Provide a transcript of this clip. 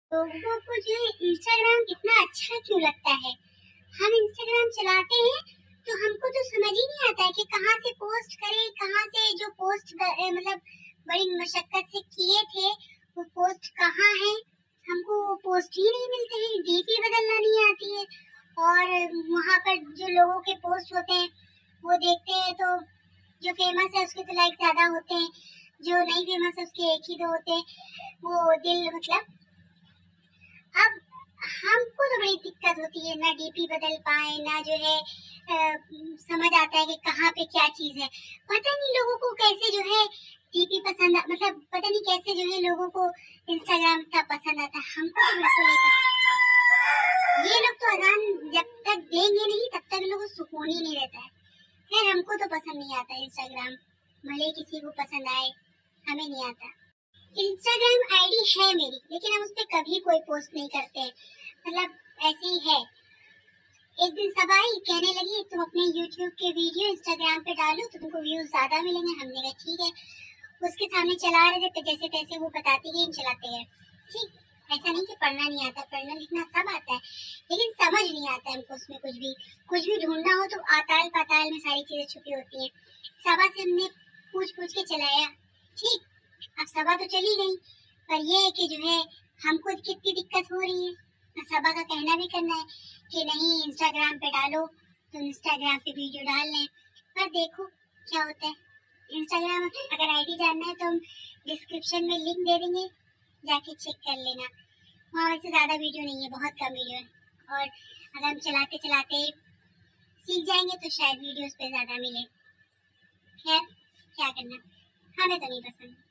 लोगों को जो है इंस्टाग्राम कितना अच्छा क्यों लगता है। हम इंस्टाग्राम चलाते हैं तो हमको तो समझ ही नहीं आता है कि कहाँ से पोस्ट करें, कहाँ से जो पोस्ट मतलब बड़ी मशक्कत से किए थे वो पोस्ट कहाँ है। हमको वो पोस्ट ही नहीं मिलते हैं, डीपी बदलना नहीं आती है। और वहाँ पर जो लोगों के पोस्ट होते हैं वो देखते हैं तो जो फेमस है उसके तो लाइक ज्यादा होते हैं, जो नहीं फेमस है उसके एक ही दो होते हैं। वो दिल मतलब अब हमको तो बड़ी दिक्कत होती है, ना डीपी बदल पाए, ना जो है समझ आता है कि कहाँ पे क्या चीज है। पता नहीं लोगों को कैसे जो है डीपी पसंद, मतलब पता नहीं कैसे जो है लोगों को इंस्टाग्राम का पसंद आता है। हमको तो बिल्कुल नहीं पसंद। ये लोग तो अजान जब तक देंगे नहीं तब तक लोगों को सुकून ही नहीं रहता है। खैर हमको तो पसंद नहीं आता इंस्टाग्राम, भले किसी को पसंद आए, हमें नहीं आता। इंस्टाग्राम आईडी है मेरी, लेकिन हम उस पर कभी कोई पोस्ट नहीं करते, मतलब ऐसे ही है। एक दिन सब आई कहने लगी तुम अपने यूट्यूब के वीडियो इंस्टाग्राम पे डालो तो तुमको व्यूज ज्यादा मिलेंगे। हमने कहा ठीक है, उसके सामने चला रहे थे, जैसे तैसे वो बताती गई चलाते गए। ठीक, ऐसा नहीं कि पढ़ना नहीं आता, पढ़ना लिखना सब आता है, लेकिन समझ नहीं आता हमको उसमें कुछ भी ढूंढना हो तो आताल पाताल में सारी चीजें छुपी होती हैं। सबा से हमने पूछ के चलाया, ठीक, अब सबा तो चली गई, पर ये है कि जो है हमको कितनी दिक्कत हो रही है। तो सबा का कहना भी करना है कि नहीं इंस्टाग्राम पे डालो, तो इंस्टाग्राम पे वीडियो डाल लें, पर देखो क्या होता है। इंस्टाग्राम अगर आईडी जानना है तो हम डिस्क्रिप्शन में लिंक दे देंगे, जाके चेक कर लेना। वहाँ वैसे ज्यादा वीडियो नहीं है, बहुत कम वीडियो है, और अगर हम चलाते चलाते सीख जाएंगे तो शायद वीडियोस पे ज्यादा मिले। खैर क्या करना, हमें तो नहीं पसंद।